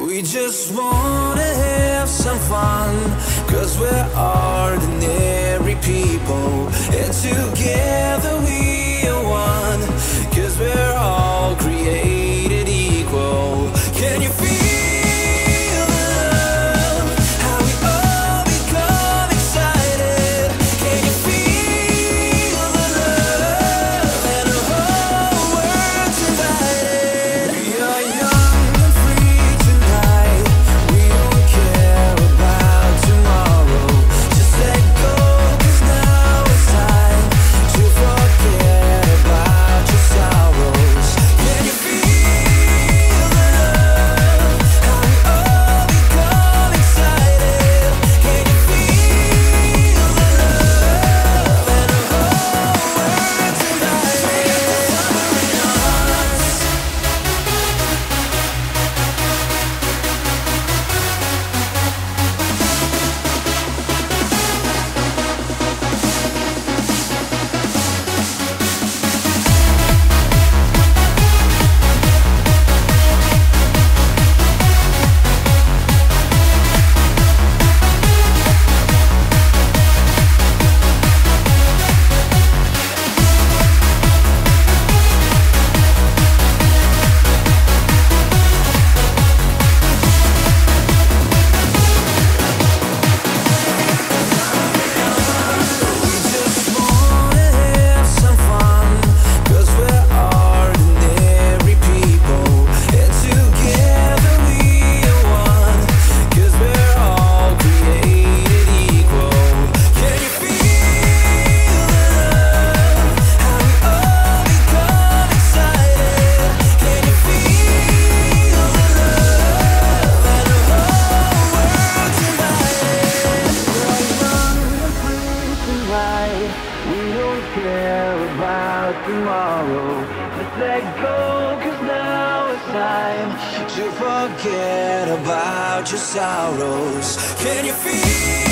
We just wanna have some fun, 'cause we're ordinary people, and together we are one, 'cause we're all created equal. Can you feel the love? How we all become excited? Can you feel the love? And the whole world's invited. We are young and free tonight. We don't care about tomorrow. Just let go, 'cause now it's time to forget about your sorrows. Can you feel the love? How we all become excited? Can you feel the love? And the whole world's invited. We don't care about tomorrow. Just let go, 'cause now it's time to forget about your sorrows. Can you feel